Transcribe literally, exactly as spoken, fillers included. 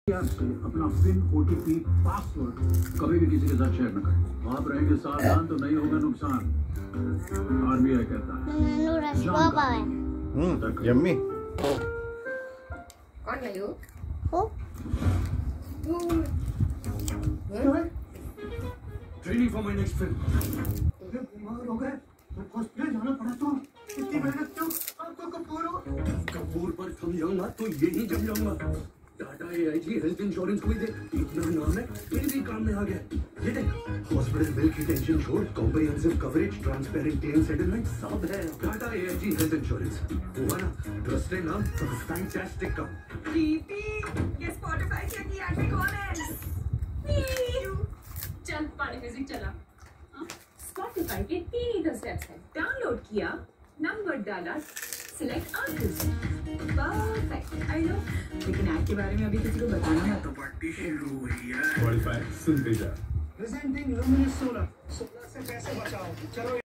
से अपना pin, OTP, password कभी भी किसी के साथ शेयर न करें। आप रहेंगे सावधान तो नहीं होगा नुकसान। आरबीआई कहता है। Hmm, yummy. कौन है यो? Training for my next film. बीमार हो गए तो हॉस्पिटल जाना पड़ा। तो इतनी मेहनत क्यों? आपको कपूर हो कपूर पर थम जाऊंगा तो यही जम जाऊंगा। टाटा एआईजी हेल्थ इंश्योरेंस को भी दे, इतना नाम है फिर भी काम में आ गया। ये देख, हॉस्पिटल बिल की टेंशन छोड़, comprehensive coverage, transparent claim settlement सब है। टाटा एआईजी हेल्थ इंश्योरेंस, हुआ ना ट्रस्टेड नाम, फैंटास्टिक काम। प्रीति, ये स्पॉटिफाई से की आंटी कौन है? चल पानी म्यूजिक चला। स्पॉटिफाई के तीन ही तो स्टेप्स हैं। डाउनलोड किया, नंबर डाला, select artist, perfect. I know, लेकिन ऐप के बारे में अभी किसी को बताना है। तो पार्टी शुरू हुई है। स्पॉटिफाई सुनते जा। प्रेजेंटिंग लुमिनस सोलर, सोलर से पैसे बचाओ। चलो